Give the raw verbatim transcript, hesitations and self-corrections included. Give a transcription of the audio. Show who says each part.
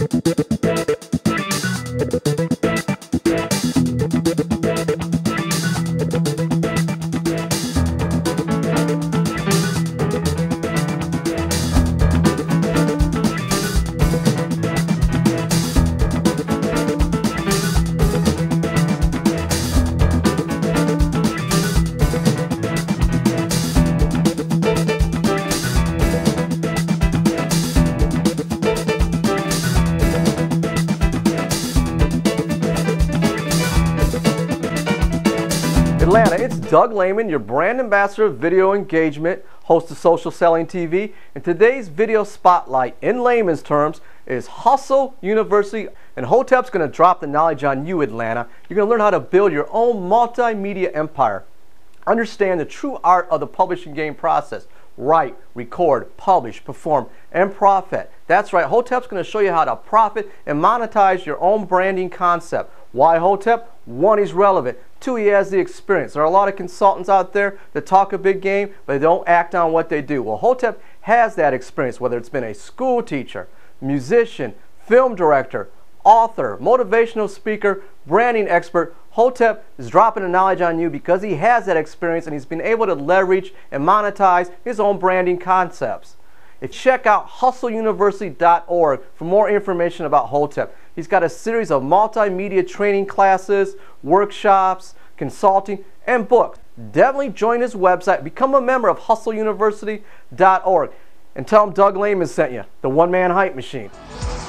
Speaker 1: Atlanta, it's Doug Lehman, your brand ambassador of video engagement, host of Social Selling T V, and today's video spotlight, in layman's terms, is Hustle University. And Hotep's going to drop the knowledge on you, Atlanta. You're going to learn how to build your own multimedia empire. Understand the true art of the publishing game process. Write, record, publish, perform, and profit. That's right, Hotep's going to show you how to profit and monetize your own branding concept. Why Hotep? One, he's relevant. Two, he has the experience. There are a lot of consultants out there that talk a big game, but they don't act on what they do. Well, Hotep has that experience, whether it's been a school teacher, musician, film director, author, motivational speaker, branding expert. Hotep is dropping the knowledge on you because he has that experience and he's been able to leverage and monetize his own branding concepts. And check out hustle university dot org for more information about Hotep. He's got a series of multimedia training classes, workshops, consulting, and books. Definitely join his website. Become a member of hustle university dot org. And tell him Doug Lehman sent you, the one-man hype machine.